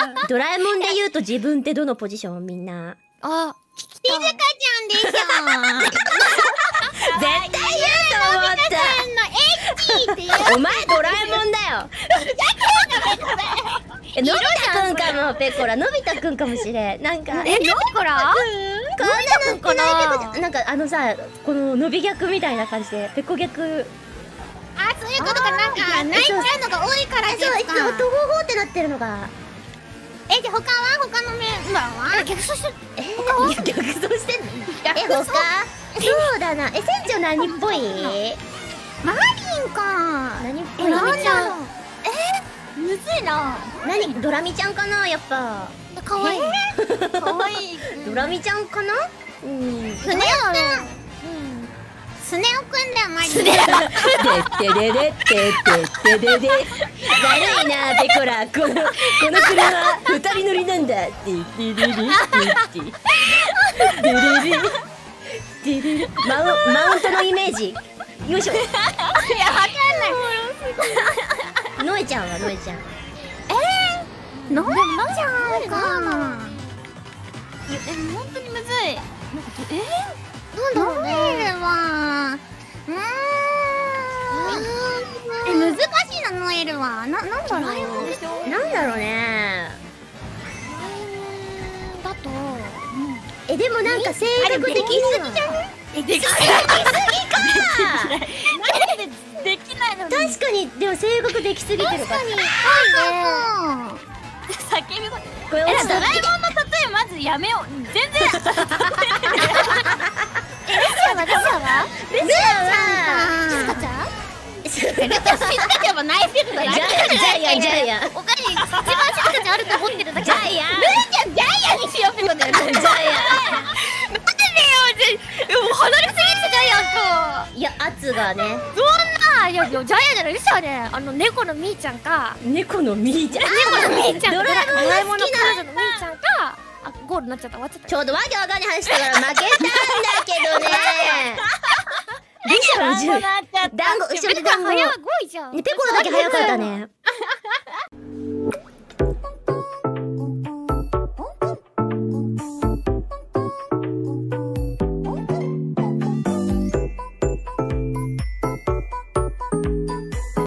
ドラえもんで言うと自分ってどのポジションみんな。 あ、 静香ちゃんでしょ。 絶対言うと思った。お前ドラえもんだよ。のび太くんかも、ペコラ。のび太くんかもしれん。なんかのびこら？ こんなのってないペコじゃん。なんかさ、この伸び逆みたいな感じでペコ逆。 あ、そういうことか。なんか泣いちゃうのが多いからですか。 そう、いつもトゴゴってなってるのが。 じゃあ他のメンバーは？ 逆走してる。 逆走してんの？他？そうだな。船長何っぽい？ マリンか。 何っぽい？ なんだろう。 むずいな。 何？ドラミちゃんかな、やっぱ。 かわいい。かわいい。 ドラミちゃんかな？ スネ夫くん。スネ夫くんだよ、マリン。 てってれれってってれれ。悪いな、ペコラ。この車二人乗りなんだ。てってれれってってれれ。マウントのイメージ。よいしょ。いや、わかんない。ノエちゃんはノエちゃん。 ノエちゃんか。 本当にむずい。 ノエルは。難しいな、ノエルは。なんだろう。 なんだろうね。 だと。 でもなんか性格的には。 できすぎか。できないのに。 確かに、でも性格できすぎてるから。 確かに。 叫び声。 これドラえもんの例えまずやめよう。全然。 レシアは静香ちゃん？静香ちゃんはナイスだ。 ジャイアン。 おかしい。一番静香ちゃんあると思ってるだけ。 ジャイアン。 ルイちゃんジャイアンにしようってことだよね。 ジャイアン。 なんでよ。離れすぎてジャイアンと。 いや、圧がね。 どんな、いやジャイアンじゃないですよね。猫のみーちゃんか。 猫のみーちゃん。 猫のみーちゃん。 ドラえもんの彼女のみーちゃんか。ゴールになっちゃった。終わっちゃった。 ちょうどわけわかんない話したから負けたんだけどね。リシャの10。団子、後ろで団子。 早いじゃん。 ペコラだけ早かったね。